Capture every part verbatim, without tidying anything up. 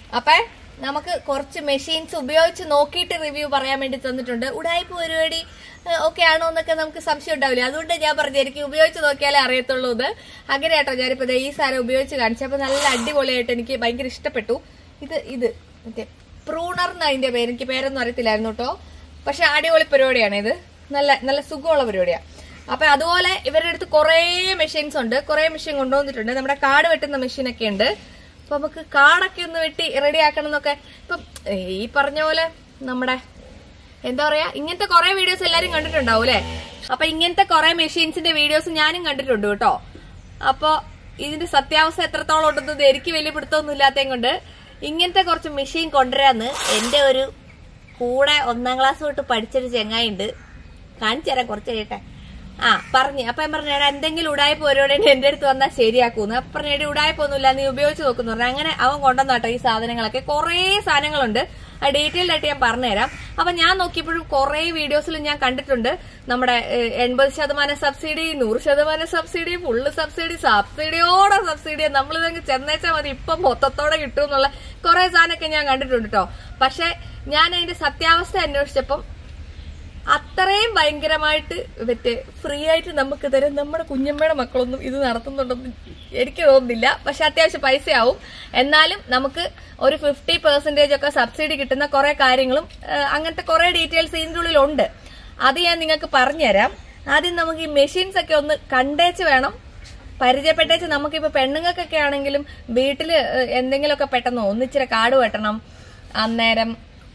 അപ്പൊ നമുക്ക് കുറച്ച് മെഷീൻസ് ഉപയോഗിച്ച് നോക്കിയിട്ട് റിവ്യൂ പറയാൻ വേണ്ടി തന്നിട്ടുണ്ട്. ഉടായ്പ പരിപാടി ഓക്കെ ആണോ എന്നൊക്കെ നമുക്ക് സംശയം ഉണ്ടാവില്ല. അതുകൊണ്ട് ഞാൻ പറഞ്ഞു എനിക്ക് ഉപയോഗിച്ച് നോക്കിയാലേ അറിയത്തുള്ളൂ എന്ന്. അങ്ങനെ കേട്ടോ ഞാനിപ്പോ ഈ സാധനം ഉപയോഗിച്ച് കാണിച്ചപ്പോ നല്ല അടിപൊളിയായിട്ട് എനിക്ക് ഭയങ്കര ഇഷ്ടപ്പെട്ടു. ഇത് ഇത് മറ്റേ പ്രൂണർ എന്ന് അതിന്റെ പേര്, എനിക്ക് പേരൊന്നും അറിയത്തില്ലായിരുന്നു കേട്ടോ. പക്ഷെ അടിപൊളി പരിപാടിയാണ് ഇത്, നല്ല നല്ല സുഖമുള്ള പരിപാടിയാണ്. അപ്പൊ അതുപോലെ ഇവരുടെ അടുത്ത് കുറെ മെഷീൻസ് ഉണ്ട്, കുറെ മെഷീൻ കൊണ്ടുവന്നിട്ടുണ്ട്. നമ്മുടെ കാട് വെട്ടുന്ന മെഷീനൊക്കെ ഉണ്ട്. അപ്പൊ നമുക്ക് കാടൊക്കെ ഒന്ന് വെട്ടി റെഡി ആക്കണം എന്നൊക്കെ ഇപ്പം ഈ പറഞ്ഞ പോലെ നമ്മുടെ എന്താ പറയാ ഇങ്ങനത്തെ കുറെ വീഡിയോസ് എല്ലാരും കണ്ടിട്ടുണ്ടാവും അല്ലെ. അപ്പൊ ഇങ്ങനത്തെ കുറെ മെഷീൻസിന്റെ വീഡിയോസ് ഞാനും കണ്ടിട്ടുണ്ട് കേട്ടോ. അപ്പൊ ഇതിന്റെ സത്യാവസ്ഥ എത്രത്തോളം ഉണ്ടെന്നത് എനിക്ക് വലിയ പിടുത്തമൊന്നും ഇല്ലാത്തതും കൊണ്ട് ഇങ്ങനത്തെ കുറച്ച് മെഷീൻ കൊണ്ടുവരാന്ന് എന്റെ ഒരു കൂടെ ഒന്നാം ക്ലാസ് തൊട്ട് പഠിച്ചൊരു ചെങ്ങായി ഉണ്ട്, കാണിച്ചു തരാം കുറച്ച് കഴിയട്ടെ. ആ പറഞ്ഞു. അപ്പൊ ഞാൻ പറഞ്ഞു എന്തെങ്കിലും ഉടായ്പ ഒരുപാട് എന്റെ അടുത്ത് വന്നാൽ ശരിയാക്കൂന്ന്. അപ്പൊ പറഞ്ഞു ഉടായ്പൊന്നുമില്ല, നീ ഉപയോഗിച്ച് നോക്കുന്നു പറഞ്ഞു. അങ്ങനെ അവൻ കൊണ്ടുവന്നാട്ടോ ഈ സാധനങ്ങളൊക്കെ. കുറെ സാധനങ്ങളുണ്ട്, ആ ഡീറ്റെയിൽഡ് ആയിട്ട് ഞാൻ പറഞ്ഞുതരാം. അപ്പൊ ഞാൻ നോക്കിയപ്പോഴും കുറെ വീഡിയോസിൽ ഞാൻ കണ്ടിട്ടുണ്ട് നമ്മുടെ എൺപത് ശതമാനം സബ്സിഡി, നൂറ് ശതമാനം സബ്സിഡി, ഫുള്ള് സബ്സിഡി, സബ്സിഡിയോടെ സബ്സിഡി, നമ്മളിതങ്ങ് ചെന്നേച്ചാൽ മതി ഇപ്പൊ മൊത്തത്തോടെ കിട്ടും എന്നുള്ള കുറെ സാധനമൊക്കെ ഞാൻ കണ്ടിട്ടുണ്ട് കേട്ടോ. പക്ഷെ ഞാൻ അതിന്റെ സത്യാവസ്ഥ അന്വേഷിച്ചപ്പം അത്രയും ഭയങ്കരമായിട്ട് മറ്റേ ഫ്രീ ആയിട്ട് നമുക്ക് തരും നമ്മുടെ കുഞ്ഞമ്മയുടെ മക്കളൊന്നും ഇത് നടത്തുന്നുണ്ടെന്ന് എനിക്ക് തോന്നുന്നില്ല. പക്ഷെ അത്യാവശ്യം പൈസയാവും. എന്നാലും നമുക്ക് ഒരു ഫിഫ്റ്റി പെർസെന്റേജ് ഒക്കെ സബ്സിഡി കിട്ടുന്ന കുറെ കാര്യങ്ങളും അങ്ങനത്തെ കുറെ ഡീറ്റെയിൽസ് ഇതിന്റെ ഉള്ളിലുണ്ട്. അത് ഞാൻ നിങ്ങൾക്ക് പറഞ്ഞുതരാം. ആദ്യം നമുക്ക് ഈ മെഷീൻസ് ഒക്കെ ഒന്ന് കണ്ടേച്ച് വേണം പരിചയപ്പെട്ടേച്ച്. നമുക്കിപ്പോ പെണ്ണുങ്ങൾക്കൊക്കെ ആണെങ്കിലും വീട്ടില് എന്തെങ്കിലുമൊക്കെ പെട്ടെന്ന് ഒന്നിച്ചിരി കാട് വെട്ടണം, അന്നേരം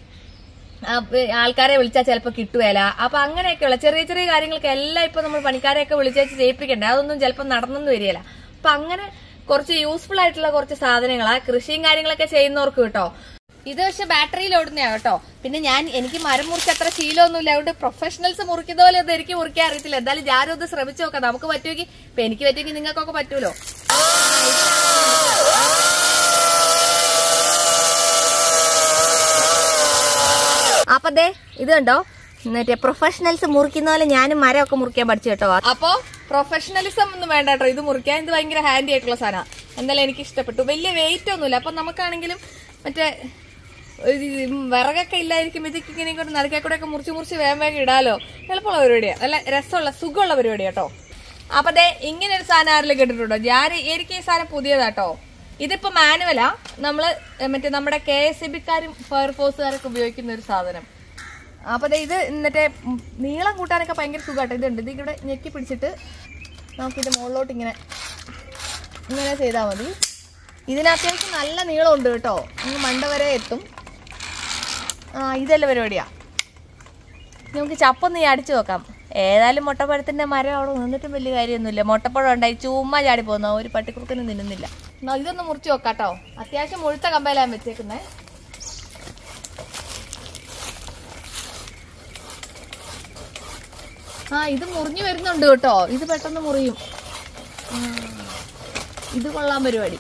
ആൾക്കാരെ വിളിച്ചാൽ ചിലപ്പോൾ കിട്ടുകയില്ല. അപ്പൊ അങ്ങനെയൊക്കെയുള്ള ചെറിയ ചെറിയ കാര്യങ്ങൾക്ക് എല്ലാം ഇപ്പൊ നമ്മൾ പണിക്കാരെയൊക്കെ വിളിച്ചേച്ച് ചെയ്യിപ്പിക്കണ്ടേ, അതൊന്നും ചിലപ്പോൾ നടന്നെന്ന് വരികയില്ല. അപ്പൊ അങ്ങനെ കുറച്ച് യൂസ്ഫുൾ ആയിട്ടുള്ള കുറച്ച് സാധനങ്ങളാ കൃഷിയും കാര്യങ്ങളൊക്കെ ചെയ്യുന്നവർക്ക് കേട്ടോ. ഇത് പക്ഷെ ബാറ്ററിയിൽ ഓടുന്നതാ കേട്ടോ. പിന്നെ ഞാൻ എനിക്ക് മരം മുറിച്ച് അത്ര ശീലമൊന്നുമില്ല, അതുകൊണ്ട് പ്രൊഫഷണൽസ് മുറിക്കുന്ന പോലെ ഒന്നും എനിക്ക് മുറിക്കാൻ അറിയത്തില്ല. എന്തായാലും ഞാനും ഒന്ന് ശ്രമിച്ചു നോക്കാം, നമുക്ക് പറ്റുമെങ്കിൽ. ഇപ്പൊ എനിക്ക് പറ്റുമെങ്കിൽ നിങ്ങൾക്കൊക്കെ പറ്റൂലോ. അപ്പൊ ദേ ഇത് കണ്ടോ, മറ്റേ പ്രൊഫഷണൽസ് മുറിക്കുന്ന പോലെ ഞാനും മരമൊക്കെ മുറിക്കാൻ പഠിച്ചു കേട്ടോ. അപ്പൊ പ്രൊഫഷണലിസം ഒന്നും വേണ്ട കേട്ടോ, ഇത് മുറിക്കാൻ. ഇത് ഭയങ്കര ഹാൻഡി ആയിട്ടുള്ള സാധനം, എന്തായാലും എനിക്ക് ഇഷ്ടപ്പെട്ടു. വലിയ വെയിറ്റ് ഒന്നുമില്ല. അപ്പൊ നമുക്കാണെങ്കിലും മറ്റേ വിറകൊക്കെ ഇല്ലായിരിക്കും, ഇതൊക്കെ ഇങ്ങനെ കൊണ്ട് നടുക്കെ കൂടെ ഒക്കെ മുറിച്ച് മുറിച്ച് വേഗം വേഗം ഇടാലോ. എളുപ്പമുള്ള പരിപാടിയാണ്, നല്ല രസമുള്ള സുഖമുള്ള പരിപാടി കേട്ടോ. അപ്പൊ ദേ ഇങ്ങനെ ഒരു സാധനം ആരെങ്കിലും കേട്ടിട്ടുണ്ടോ? ഞാൻ എനിക്ക് ഈ സാധനം പുതിയതാട്ടോ. ഇതിപ്പോ മാനുവലാ, നമ്മള് മറ്റേ നമ്മുടെ കെ എസ് ഇ ബിക്കാരും ഫയർഫോഴ്സുകാരൊക്കെ ഉപയോഗിക്കുന്ന ഒരു സാധനം. അപ്പൊ ഇത് മറ്റേ നീളം കൂട്ടാനൊക്കെ ഭയങ്കര സുഖമാട്ടോ. ഇതുണ്ട്, ഇത് ഇവിടെ ഞെക്കി പിടിച്ചിട്ട് നമുക്കിത് മുകളിലോട്ട് ഇങ്ങനെ ഇങ്ങനെ ചെയ്താൽ മതി. ഇതിന് അത്യാവശ്യം നല്ല നീളമുണ്ട് കേട്ടോ, അങ്ങ് മണ്ട വരെ എത്തും. ആ ഇതല്ല പരിപാടിയാ. നമുക്ക് ചപ്പൊന്ന് ഈ അടിച്ചു നോക്കാം. ഏതായാലും മുട്ടപ്പഴത്തിന്റെ മരം അവിടെ നിന്നിട്ടും വലിയ കാര്യമൊന്നുമില്ല. മുട്ടപ്പഴം ഉണ്ടായി ചുമ്മാ ചാടി പോകുന്ന ഒരു പട്ടിക്കുറുക്കനും തിന്നുന്നില്ല. ഇതൊന്ന് മുറിച്ച് നോക്കാട്ടോ. അത്യാവശ്യം മുഴുത്ത കമ്പയിലാണ് വെച്ചേക്കുന്നത്. ആ ഇത് മുറിഞ്ഞു വരുന്നുണ്ട് കേട്ടോ, ഇത് പെട്ടെന്ന് മുറിയും. ഇത് കൊള്ളാൻ പരിപാടി.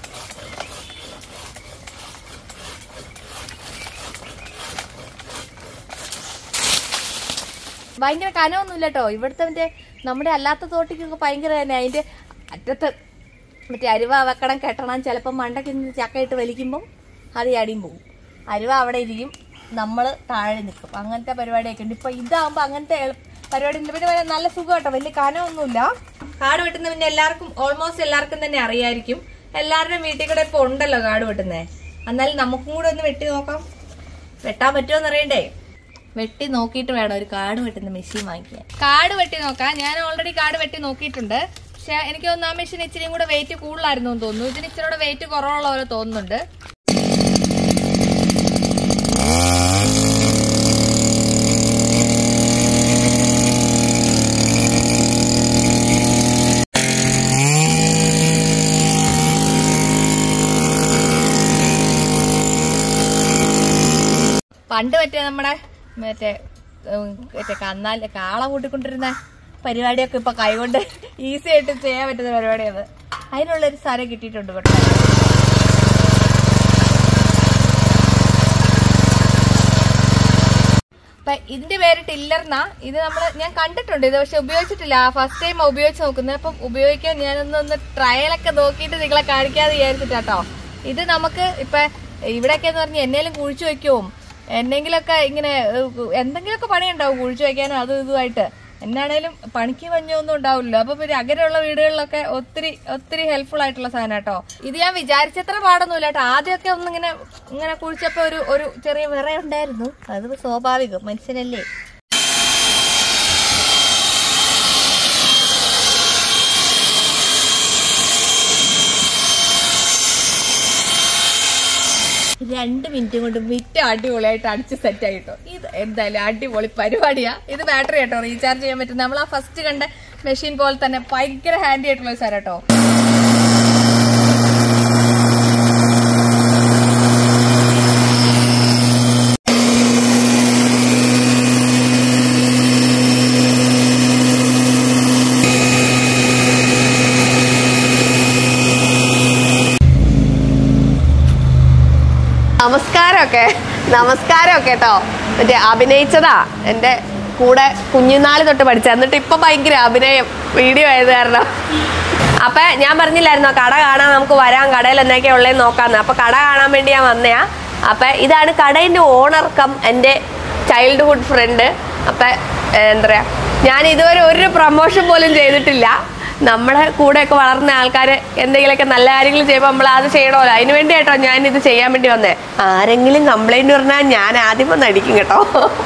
ഭയങ്കര കനമൊന്നുമില്ല കേട്ടോ. ഇവിടുത്തെ മറ്റേ നമ്മുടെ അല്ലാത്ത തോട്ടിക്കൊക്കെ ഭയങ്കര തന്നെ. അതിന്റെ അറ്റത്ത് മറ്റേ അരുവ വെക്കണം, കെട്ടണം. ചിലപ്പോൾ മണ്ടയ്ക്ക് ചക്കയിട്ട് വലിക്കുമ്പം അത് ചാടിയും പോകും. അരുവ അവിടെ ഇരിക്കും, നമ്മൾ താഴെ നിൽക്കും. അങ്ങനത്തെ പരിപാടിയൊക്കെ ഉണ്ട്. ഇപ്പൊ ഇതാകുമ്പോൾ അങ്ങനത്തെ പരിപാടി ഉണ്ട്. പിന്നെ നല്ല സുഖം കേട്ടോ, വലിയ കനമൊന്നുമില്ല. കാട് വെട്ടുന്ന പിന്നെ എല്ലാവർക്കും ഓൾമോസ്റ്റ് എല്ലാവർക്കും തന്നെ അറിയായിരിക്കും. എല്ലാവരുടെയും വീട്ടിൽ കൂടെ ഇപ്പൊ ഉണ്ടല്ലോ കാട് വെട്ടുന്നേ. എന്നാലും നമുക്കും കൂടെ ഒന്ന് വെട്ടി നോക്കാം. വെട്ടാൻ പറ്റുമോന്ന് അറിയണ്ടേ? വെട്ടി നോക്കിയിട്ട് വേണം ഒരു കാട് വെട്ടുന്ന മെഷീൻ വാങ്ങിക്കാൻ. കാട് വെട്ടി നോക്കാം. ഞാൻ ഓൾറെഡി കാട് വെട്ടി നോക്കിയിട്ടുണ്ട്. പക്ഷെ എനിക്ക് തോന്നുന്നു ആ മെഷീൻ ഇച്ചിരി കൂടെ വെയിറ്റ് കൂടുതലായിരുന്നു എന്ന് തോന്നുന്നു. ഇതിന് ഇച്ചിരി കൂടെ വെയിറ്റ് കുറവുള്ള പോലെ തോന്നുന്നുണ്ട്. പണ്ട് പറ്റിയ നമ്മുടെ മറ്റേ മറ്റേ കന്നാല് കാള കൂട്ടിക്കൊണ്ടിരുന്ന പരിപാടിയൊക്കെ ഇപ്പൊ കൈകൊണ്ട് ഈസി ആയിട്ട് ചെയ്യാൻ പറ്റുന്ന പരിപാടിയാണ്. അതിനുള്ളൊരു സാധനം കിട്ടിയിട്ടുണ്ട് കേട്ടോ. അപ്പൊ ഇതിന്റെ പേര് ടില്ലർന്നാ. ഇത് നമ്മള് ഞാൻ കണ്ടിട്ടുണ്ട്, ഇത് പക്ഷെ ഉപയോഗിച്ചിട്ടില്ല. ഫസ്റ്റ് ടൈം ഉപയോഗിച്ച് നോക്കുന്നത്. അപ്പം ഉപയോഗിക്കാൻ ഞാനൊന്ന് ഒന്ന് ട്രയലൊക്കെ നോക്കിയിട്ട് നിങ്ങളെ കാണിക്കാതെ വിചാരിച്ചിട്ടാട്ടോ. ഇത് നമുക്ക് ഇപ്പൊ ഇവിടെയൊക്കെ എന്ന് പറഞ്ഞാൽ എന്നേലും കുഴിച്ചു വെക്കും, എന്തെങ്കിലുമൊക്കെ ഇങ്ങനെ എന്തെങ്കിലുമൊക്കെ പണിയുണ്ടാവും കുഴിച്ചു വെക്കാനും അതും ഇതുമായിട്ട്. എന്നാണേലും പണിക്ക് പഞ്ഞൊന്നും ഉണ്ടാവില്ലല്ലോ. അപ്പൊ പിന്നെ അങ്ങനെയുള്ള വീടുകളിലൊക്കെ ഒത്തിരി ഒത്തിരി ഹെൽപ്ഫുൾ ആയിട്ടുള്ള സാധനം കേട്ടോ. ഇത് ഞാൻ വിചാരിച്ചത്ര പാടൊന്നുമില്ല കേട്ടോ. ആദ്യമൊക്കെ ഒന്ന് ഇങ്ങനെ ഇങ്ങനെ കുഴിച്ചപ്പോ ഒരു ഒരു ചെറിയ വിറ ഉണ്ടായിരുന്നു. അത് സ്വാഭാവികം, മനുഷ്യനല്ലേ. രണ്ട് മിനിറ്റ് കൊണ്ട് മിറ്റ അടിപൊളിയായിട്ട് അടിച്ച് സെറ്റ് ആയിട്ടോ. ഇത് എന്തായാലും അടിപൊളി പരിപാടിയാ. ഇത് ബാറ്ററി കേട്ടോ, റീചാർജ് ചെയ്യാൻ പറ്റും. നമ്മൾ ആ ഫസ്റ്റ് കണ്ട മെഷീൻ പോലെ തന്നെ ഭയങ്കര ഹാൻഡി ആയിട്ടുള്ള ഒരു സാധനം കേട്ടോ. നമസ്കാരമൊക്കെ നമസ്കാരമൊക്കെ കേട്ടോ. മറ്റേ അഭിനയിച്ചതാ എൻ്റെ കൂടെ കുഞ്ഞുനാള് തൊട്ട് പഠിച്ച, എന്നിട്ട് ഇപ്പൊ ഭയങ്കര അഭിനയം വീഡിയോ ആയത് കാരണം. അപ്പൊ ഞാൻ പറഞ്ഞില്ലായിരുന്നോ കട കാണാൻ നമുക്ക് വരാം, കടയിൽ എന്തൊക്കെയാ ഉള്ളതെന്ന് നോക്കാന്ന്. അപ്പൊ കട കാണാൻ വേണ്ടി ഞാൻ വന്നയാ. അപ്പൊ ഇതാണ് കടയിന്റെ ഓണർ കം എൻ്റെ ചൈൽഡ്ഹുഡ് ഫ്രണ്ട്. അപ്പൊ എന്താ പറയാ, ഞാൻ ഇതുവരെ ഒരു പ്രൊമോഷൻ പോലും ചെയ്തിട്ടില്ല. നമ്മുടെ കൂടെയൊക്കെ വളർന്ന ആൾക്കാർ എന്തെങ്കിലുമൊക്കെ നല്ല കാര്യങ്ങൾ ചെയ്യുമ്പോൾ നമ്മൾ അത് ചെയ്യണമല്ലോ. അതിന് വേണ്ടി കേട്ടോ ഞാൻ ഇത് ചെയ്യാൻ വേണ്ടി വന്നേ. ആരെങ്കിലും കംപ്ലൈന്റ് പറഞ്ഞാൽ ഞാൻ ആദ്യം വന്ന് അടിക്കും കേട്ടോ.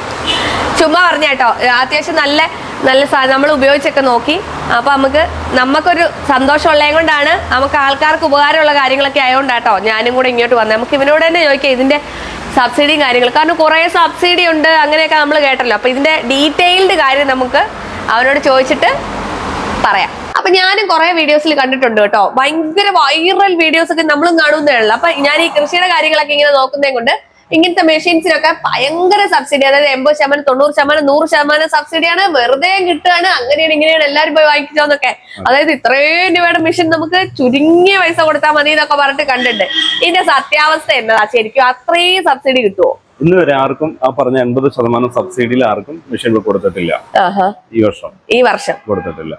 ചുമ്മാ പറഞ്ഞ കേട്ടോ. അത്യാവശ്യം നല്ല നല്ല സാധനം നമ്മൾ ഉപയോഗിച്ചൊക്കെ നോക്കി. അപ്പൊ നമുക്ക് നമുക്കൊരു സന്തോഷമുള്ളത് കൊണ്ടാണ്, നമുക്ക് ആൾക്കാർക്ക് ഉപകാരമുള്ള കാര്യങ്ങളൊക്കെ ആയതുകൊണ്ടാട്ടോ ഞാനും കൂടെ ഇങ്ങോട്ട് വന്നത്. നമുക്ക് ഇവനോട് തന്നെ ചോദിക്കാം ഇതിന്റെ സബ്സിഡിയും കാര്യങ്ങൾ. കാരണം കുറെ സബ്സിഡി ഉണ്ട് അങ്ങനെയൊക്കെ നമ്മൾ കേട്ടല്ലോ. അപ്പൊ ഇതിന്റെ ഡീറ്റെയിൽഡ് കാര്യം നമുക്ക് അവനോട് ചോദിച്ചിട്ട് പറയാം. അപ്പൊ ഞാനും കുറെ വീഡിയോസിൽ കണ്ടിട്ടുണ്ട് കേട്ടോ, ഭയങ്കര വൈറൽ വീഡിയോസ് ഒക്കെ നമ്മളും കാണുന്നതാണല്ലോ. അപ്പൊ ഞാൻ ഈ കൃഷിയുടെ കാര്യങ്ങളൊക്കെ ഇങ്ങനെ നോക്കുന്നതും കൊണ്ട് ഇങ്ങനത്തെ മെഷീൻസിനൊക്കെ ഭയങ്കര സബ്സിഡി, അതായത് എൺപത് ശതമാനം തൊണ്ണൂറ് ശതമാനം നൂറ് ശതമാനം സബ്സിഡിയാണ്, വെറുതെ കിട്ടുകയാണ്, അങ്ങനെയാണ് ഇങ്ങനെയാണ് എല്ലാവരും പോയി വാങ്ങിച്ചോന്നൊക്കെ. അതായത് ഇത്രയും രൂപയുടെ മെഷീൻ നമുക്ക് ചുരുങ്ങിയ പൈസ കൊടുത്താൽ മതി എന്നൊക്കെ പറഞ്ഞിട്ട് കണ്ടിട്ടുണ്ട്. ഇതിന്റെ സത്യാവസ്ഥ എന്നതാ? ശരിക്കും അത്രയും സബ്സിഡി കിട്ടുമോ? ഇന്ന് വരെ ആർക്കും ആ പറഞ്ഞ എൺപത് ശതമാനം സബ്സിഡിയിൽ ആർക്കും മെഷീൻ കൊടുത്തിട്ടില്ല. ഈ വർഷം ഈ വർഷം കൊടുത്തിട്ടില്ല.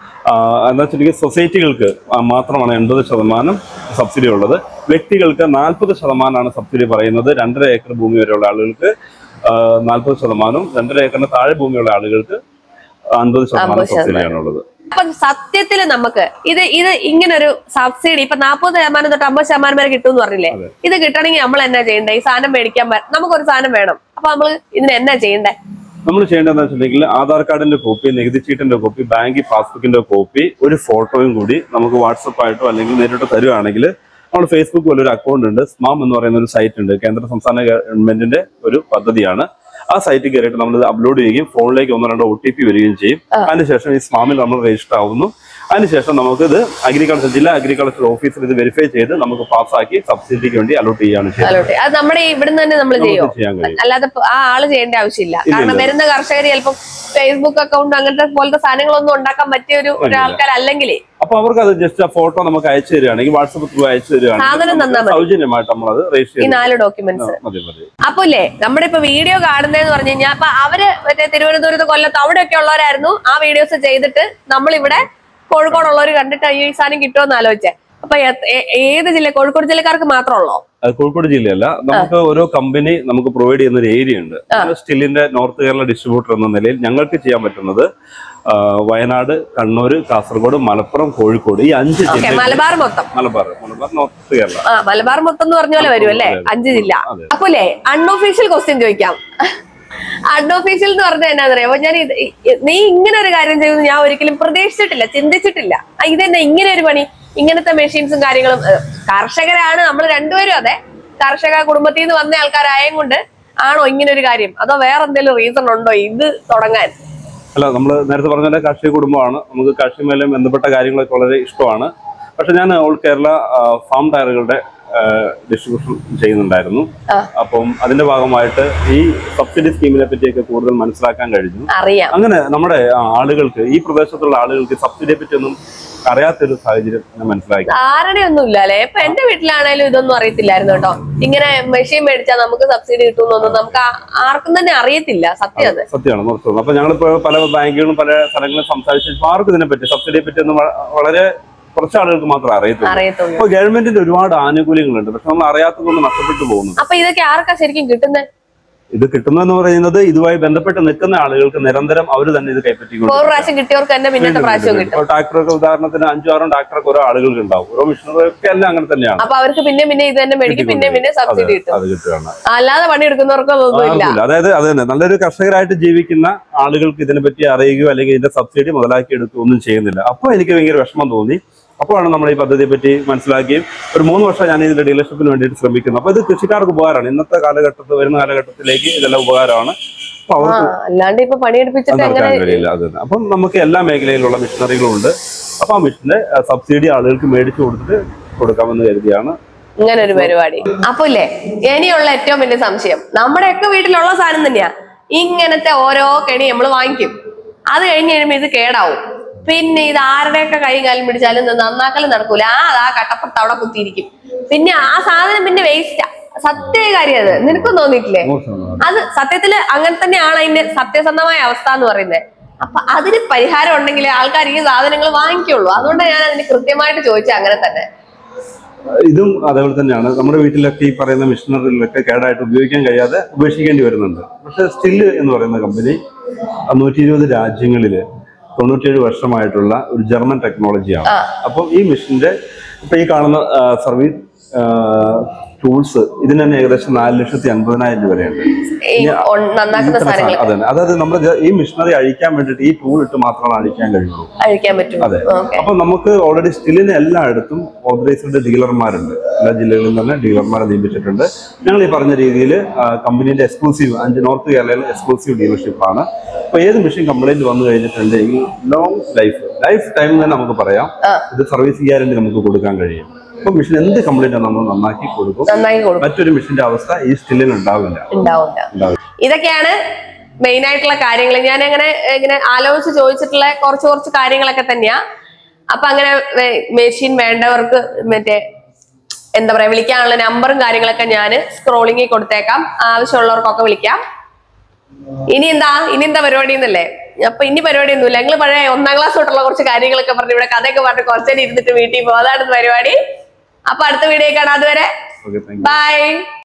എന്താ വെച്ചിട്ടുണ്ടെങ്കിൽ സൊസൈറ്റികൾക്ക് മാത്രമാണ് എൺപത് ശതമാനം സബ്സിഡി ഉള്ളത്. വ്യക്തികൾക്ക് നാൽപ്പത് ശതമാനമാണ് സബ്സിഡി പറയുന്നത്. രണ്ടര ഏക്കർ ഭൂമി വരെയുള്ള ആളുകൾക്ക് നാൽപ്പത് ശതമാനവും, രണ്ടര ഏക്കറിന് താഴെ ഭൂമിയുള്ള ആളുകൾക്ക് അൻപത് ശതമാനം സബ്സിഡിയാണുള്ളത്. അപ്പൊ സത്യത്തില് നമുക്ക് ഇത് ഇത് ഇങ്ങനെ ഒരു സബ്സിഡി ഇപ്പൊ നാൽപ്പത് ശതമാനം തൊട്ട് അമ്പത് ശതമാനം വരെ കിട്ടും എന്ന് പറഞ്ഞില്ലേ? ഇത് കിട്ടണമെങ്കിൽ നമ്മൾ എന്നാ ചെയ്യണ്ടേ? ഈ സാധനം മേടിക്കാൻ നമുക്കൊരു സാധനം വേണം. അപ്പൊ നമ്മള് ഇതിന് എന്നാ ചെയ്യണ്ടേ? നമ്മൾ ചെയ്യേണ്ടതെന്ന് വെച്ചിട്ടുണ്ടെങ്കിൽ ആധാർ കാർഡിന്റെ കോപ്പി, നികുതി ചീട്ടിന്റെ കോപ്പി, ബാങ്ക് പാസ്ബുക്കിന്റെ കോപ്പി, ഒരു ഫോട്ടോയും കൂടി നമുക്ക് വാട്സപ്പ് ആയിട്ടോ അല്ലെങ്കിൽ നേരിട്ട് തരുവാണെങ്കിൽ നമ്മൾ ഫേസ്ബുക്ക് പോലെ ഒരു അക്കൗണ്ട് ഉണ്ട്, സ്മാം എന്ന് പറയുന്ന ഒരു സൈറ്റ് ഉണ്ട്, കേന്ദ്ര സംസ്ഥാന ഗവൺമെന്റിന്റെ ഒരു പദ്ധതിയാണ്. ആ സൈറ്റിൽ കയറിയിട്ട് നമ്മൾ ഇത് അപ്ലോഡ് ചെയ്യുകയും ഫോണിലേക്ക് ഒന്നോ രണ്ടോ ഒ ടി പി വരികയും ചെയ്യും. അതിനുശേഷം ഈ സ്മാമിൽ നമ്മൾ രജിസ്റ്റർ ആവുന്നു. അതിനുശേഷം നമുക്ക് ഇത് അഗ്രികൾച്ചർ ജില്ലാ അഗ്രികൾച്ചർ ഓഫീസിൽ ഇത് വെരിഫൈ ചെയ്ത് നമുക്ക് പാസ്സാക്കി സബ്സിഡിക്ക് വേണ്ടി അലോട്ട് ചെയ്യാണ് ചെയ്യുന്നത്. അത് നമ്മുടെ ഇവിടുന്ന് തന്നെ നമ്മൾ ചെയ്യാൻ കഴിയും, അല്ലാതെ ആ ആള് ചെയ്യേണ്ട ആവശ്യമില്ല. കാരണം വരുന്ന കർഷകർ ചിലപ്പോൾ ഫേസ്ബുക്ക് അക്കൗണ്ട് അങ്ങനത്തെ പോലത്തെ സാധനങ്ങളൊന്നും ഉണ്ടാക്കാൻ പറ്റിയ ഒരു ഒരാൾക്കാരല്ലെങ്കിലേ അപ്പൊ അവർക്ക് അത് ജസ്റ്റ് ആ ഫോട്ടോ നമുക്ക് അയച്ചു തരികയാണെങ്കിൽ വാട്സപ്പ് ത്രൂ അയച്ചു തരികയാണെങ്കിൽ സൗജന്യമായിട്ട് നമ്മളത് രജിസ്റ്റർ ചെയ്യും, നാല് ഡോക്യുമെന്റ്സ്. അപ്പൊ ഇല്ലേ നമ്മുടെ ഇപ്പൊ വീഡിയോ കാണുന്നതെന്ന് പറഞ്ഞു കഴിഞ്ഞാൽ അപ്പൊ അവര് മറ്റേ തിരുവനന്തപുരത്ത് കൊല്ലത്ത് അവിടെയൊക്കെ ഉള്ളവരായിരുന്നു ആ വീഡിയോസ് ചെയ്തിട്ട് നമ്മളിവിടെ കോഴിക്കോടുള്ളവർ കണ്ടിട്ട് ഈ സാധനം കിട്ടുമെന്ന് ആലോചിച്ചേ. അപ്പൊ ഏത് ജില്ല? കോഴിക്കോട് ജില്ലക്കാർക്ക് മാത്രമുള്ളോ? കോഴിക്കോട് ജില്ലയല്ല, നമുക്ക് ഓരോ കമ്പനി നമുക്ക് പ്രൊവൈഡ് ചെയ്യുന്ന ഒരു ഏരിയ ഉണ്ട്. സ്റ്റില്ലിന്റെ നോർത്ത് കേരള ഡിസ്ട്രിബ്യൂട്ടർ എന്ന നിലയിൽ ഞങ്ങൾക്ക് ചെയ്യാൻ പറ്റുന്നത് വയനാട്, കണ്ണൂർ, കാസർഗോഡ്, മലപ്പുറം, കോഴിക്കോട് ഈ അഞ്ച് ജില്ല. മലബാർ മൊത്തം? മലബാർ മലബാർ നോർത്ത് കേരള. മലബാർ മൊത്തം എന്ന് പറഞ്ഞ പോലെ വരും അല്ലേ, അഞ്ച് ജില്ല. അപ്പൊ അല്ലേ അൺഒഫീഷ്യൽ ക്വസ്റ്റ്യൻ ചോദിക്കാം. അൺഒഫീഷ്യൽ എന്ന് പറഞ്ഞാൽ എന്നാ പറയാ, ഞാൻ നീ ഇങ്ങനെ ഒരു കാര്യം ചെയ്യുന്നത് ഞാൻ ഒരിക്കലും പ്രതീക്ഷിച്ചിട്ടില്ല, ചിന്തിച്ചിട്ടില്ല. ഇതെന്നാ ഇങ്ങനെ ഒരു പണി, ഇങ്ങനത്തെ മെഷീൻസും കാര്യങ്ങളും. കർഷകരാണ് നമ്മൾ രണ്ടുപേരും, അതെ കർഷക കുടുംബത്തിൽ നിന്ന് വന്ന ആൾക്കാരായത് കൊണ്ട് ആണോ ഇങ്ങനെ ഒരു കാര്യം, അതോ വേറെ എന്തെങ്കിലും റീസൺ ഉണ്ടോ ഇത് തുടങ്ങാൻ? അല്ല, നമ്മൾ നേരത്തെ പറഞ്ഞ കാർഷിക കുടുംബമാണ്, നമുക്ക് കാർഷികമേഖലയുമായി ബന്ധപ്പെട്ട കാര്യങ്ങളൊക്കെ വളരെ ഇഷ്ടമാണ്. പക്ഷെ ഞാൻ ഓൾ കേരള ഫാം ടയറുകളുടെ ഡിസ്ട്രിബ്യൂഷൻ ചെയ്യുന്നുണ്ടായിരുന്നു. അപ്പം അതിന്റെ ഭാഗമായിട്ട് ഈ സബ്സിഡി സ്കീമിനെ പറ്റിയൊക്കെ കൂടുതൽ മനസ്സിലാക്കാൻ കഴിഞ്ഞു. അങ്ങനെ നമ്മുടെ ആളുകൾക്ക്, ഈ പ്രദേശത്തുള്ള ആളുകൾക്ക് സബ്സിഡിയെ പറ്റി ഒന്നും അറിയാത്തൊരു സാഹചര്യം മനസ്സിലാക്കി. ധാരണയൊന്നുമില്ല അല്ലെ? ഇപ്പൊ എന്റെ വീട്ടിലാണേലും ഇതൊന്നും അറിയത്തില്ലായിരുന്നു കേട്ടോ. ഇങ്ങനെ മെഷീൻ മേടിച്ചാൽ നമുക്ക് സബ്സിഡി കിട്ടുമെന്നൊന്നും നമുക്ക് ആർക്കും തന്നെ അറിയത്തില്ല. സത്യം, അത് സത്യമാണ്, നിർത്തുന്നു. അപ്പൊ ഞങ്ങളിപ്പോ പല ബാങ്കുകളും പല സ്ഥലങ്ങളും സംസാരിച്ചു ആർക്കും ഇതിനെ പറ്റി സബ്സിഡിയെ പറ്റി ഒന്നും വളരെ കുറച്ച് ആളുകൾക്ക് മാത്രമേ അറിയത്തുള്ളൂ. അറിയത്തുള്ളൂ. അപ്പൊ ഗവൺമെന്റിന്റെ ഒരുപാട് ആനുകൂല്യങ്ങളുണ്ട്, പക്ഷെ നമ്മൾ അറിയാത്തതൊന്നും നഷ്ടപ്പെട്ടു പോകുന്നു. അപ്പൊ ഇതൊക്കെ ആർക്കാ ശരിക്കും കിട്ടുന്നത്? ഇത് കിട്ടുന്നതെന്ന് പറയുന്നത് ഇതുമായി ബന്ധപ്പെട്ട് നിൽക്കുന്ന ആളുകൾക്ക് നിരന്തരം അവർ തന്നെ ഇത് കൈപ്പറ്റിക്കൊണ്ട് ഒരു പ്രാവശ്യം കിട്ടിയവർക്ക് തന്നെ പിന്നത്തെ പ്രാവശ്യം കിട്ടും. ട്രാക്ടറൊക്കെ ഉദാഹരണത്തിന് അഞ്ചോ ആറും ട്രാക്ടറൊക്കെ ഓരോ ആളുകൾക്ക് ഉണ്ടാവും, ഓരോ മിഷനറിയൊക്കെ എല്ലാം അങ്ങനെ തന്നെയാണ്. അപ്പൊ അവർക്ക് പിന്നെ പിന്നെ ഇത് തന്നെ മേടിക്കും, പിന്നെ പിന്നെ സബ്സിഡി കിട്ടും. അത് കിട്ടുകയാണ്. അല്ലാതെ പണിയെടുക്കുന്നവർക്ക് ഒന്നുമില്ല. അതായത് അത് തന്നെ നല്ലൊരു കർഷകരായിട്ട് ജീവിക്കുന്ന ആളുകൾക്ക് ഇതിനെ പറ്റി അറിയുകയോ അല്ലെങ്കിൽ ഇതിന്റെ സബ്സിഡി മുതലാക്കി എടുക്കുകയോ ഒന്നും ചെയ്യുന്നില്ല. അപ്പൊ എനിക്ക് ഭയങ്കര വിഷമം തോന്നി. അപ്പോഴാണ് നമ്മൾ ഈ പദ്ധതിയെ പറ്റി മനസ്സിലാക്കുകയും ഒരു മൂന്ന് വർഷം ഞാൻ ഇതിന്റെ ഡീലർഷിപ്പിന് വേണ്ടിയിട്ട് ശ്രമിക്കുന്നത്. അപ്പൊ ഇത് കൃഷിക്കാർക്ക് ഉപകാരമാണ്. ഇന്നത്തെ കാലഘട്ടത്തിൽ വരുന്ന കാലഘട്ടത്തിലേക്ക് ഇതെല്ലാം ഉപകാരമാണ്. അപ്പൊ അവർക്ക് അല്ലാണ്ട് ഇപ്പൊ പണിയെടുപ്പിച്ചിട്ട് കഴിയില്ല. അത് തന്നെ. അപ്പം നമുക്ക് എല്ലാ മേഖലയിലുള്ള മിഷനറികളും ഉണ്ട്. അപ്പൊ ആ മിഷന്റെ സബ്സിഡി ആളുകൾക്ക് മേടിച്ചു കൊടുത്തിട്ട് കൊടുക്കാമെന്ന് കരുതിയാണ് ഇങ്ങനെ ഒരു പരിപാടി. അപ്പൊ ഇല്ലേ ഇനിയുള്ള ഏറ്റവും വലിയ സംശയം, നമ്മുടെയൊക്കെ വീട്ടിലുള്ള സാധനം തന്നെയാ. ഇങ്ങനത്തെ ഓരോ കെണി നമ്മൾ വാങ്ങിക്കും, അത് കഴിഞ്ഞ് കഴിയുമ്പോ ഇത് കേടാവും. പിന്നെ ഇത് ആരുടെയൊക്കെ കൈ കാലും പിടിച്ചാലും നന്നാക്കലും നടക്കൂല. ആ അതാ കട്ടപ്പുറത്ത് അവിടെ കുത്തിയിരിക്കും. പിന്നെ ആ സാധനം പിന്നെ വേസ്റ്റാ. സത്യ കാര്യം അത് നിനക്കും തോന്നിയിട്ടില്ലേ? അത് സത്യത്തില് അങ്ങനെ തന്നെയാണ് അതിന്റെ സത്യസന്ധമായ അവസ്ഥ എന്ന് പറയുന്നത്. അപ്പൊ അതിന് പരിഹാരം ഉണ്ടെങ്കിൽ ആൾക്കാർ ഈ സാധനങ്ങൾ വാങ്ങിക്കുള്ളൂ. അതുകൊണ്ടാണ് ഞാൻ അതിന് കൃത്യമായിട്ട് ചോദിച്ചത്. അങ്ങനെ തന്നെ ഇതും അതേപോലെ തന്നെയാണ്. നമ്മുടെ വീട്ടിലൊക്കെ ഈ പറയുന്ന മിഷനറികളൊക്കെ കേടായിട്ട് ഉപയോഗിക്കാൻ കഴിയാതെ ഉപേക്ഷിക്കേണ്ടി വരുന്നുണ്ട്. പക്ഷെ സ്റ്റില്ല് എന്ന് പറയുന്ന കമ്പനി നൂറ്റി ഇരുപത് രാജ്യങ്ങളില് തൊണ്ണൂറ്റിയേഴ് വർഷമായിട്ടുള്ള ഒരു ജർമ്മൻ ടെക്നോളജിയാണ്. അപ്പം ഈ മിഷന്റെ ഇപ്പൊ ഈ കാണുന്ന സർവീസ് ടൂൾസ് ഇതിന് തന്നെ ഏകദേശം നാല് ലക്ഷത്തി അൻപതിനായിരം രൂപയുണ്ട്. അതെ, അതായത് നമ്മുടെ ഈ മിഷനറി അഴിക്കാൻ വേണ്ടിയിട്ട് ഈ ടൂൾ ഇട്ട് മാത്രമാണ് അഴിക്കാൻ കഴിയുള്ളൂ. അതെ. അപ്പൊ നമുക്ക് ഓൾറെഡി സ്റ്റിലിന് എല്ലായിടത്തും ഓതറൈസ്ഡ് ഡീലർമാരുണ്ട്. എല്ലാ ജില്ലകളിലും തന്നെ ഡീലർമാരെ നിയമിച്ചിട്ടുണ്ട്. ഞങ്ങൾ ഈ പറഞ്ഞ രീതിയിൽ കമ്പനീന്റെ എക്സ്ക്ലൂസീവ് അഞ്ച് നോർത്ത് കേരളയിൽ എക്സ്ക്ലൂസീവ് ഡീലർഷിപ്പാണ്. അപ്പൊ ഏത് മെഷീൻ കംപ്ലൈന്റ് വന്നു കഴിഞ്ഞിട്ടുണ്ടെങ്കിൽ ലോങ് ലൈഫ് ലൈഫ് ടൈം തന്നെ നമുക്ക് പറയാം ഇത് സർവീസ് ഗ്യാരണ്ടി നമുക്ക് കൊടുക്കാൻ കഴിയും. അപ്പൊ മെഷീൻ എന്ത് കംപ്ലൈന്റ് നമ്മൾ നന്നാക്കി കൊടുക്കും. മറ്റൊരു മെഷീന്റെ അവസ്ഥ ഈ സ്റ്റില്ലിന് ഉണ്ടാവില്ല. ഇതൊക്കെയാണ് മെയിൻ ആയിട്ടുള്ള കാര്യങ്ങൾ. ഞാൻ അങ്ങനെ ഇങ്ങനെ ആലോചിച്ച് ചോദിച്ചിട്ടുള്ള കുറച്ച് കുറച്ച് കാര്യങ്ങളൊക്കെ തന്നെയാ. അപ്പൊ അങ്ങനെ മെഷീൻ വേണ്ടവർക്ക് മറ്റേ എന്താ പറയാ വിളിക്കാനുള്ള നമ്പറും കാര്യങ്ങളൊക്കെ ഞാൻ സ്ക്രോളിങ്ങിൽ കൊടുത്തേക്കാം. ആവശ്യമുള്ളവർക്കൊക്കെ വിളിക്കാം. ഇനി എന്താ ഇനി എന്താ പരിപാടി എന്നല്ലേ? അപ്പൊ ഇനി പരിപാടി ഒന്നുമില്ല. ഞങ്ങൾ പഴയ ഒന്നാം ക്ലാസ് തൊട്ടുള്ള കുറച്ച് കാര്യങ്ങളൊക്കെ പറഞ്ഞു ഇവിടെ കഥയൊക്കെ പറഞ്ഞ് കുറച്ചേരം ഇരുന്നിട്ട് വീട്ടിൽ പോകും. അതാണ് പരിപാടി. അപ്പൊ അടുത്ത വീഡിയോ കാണാം. അതുവരെ ബൈ.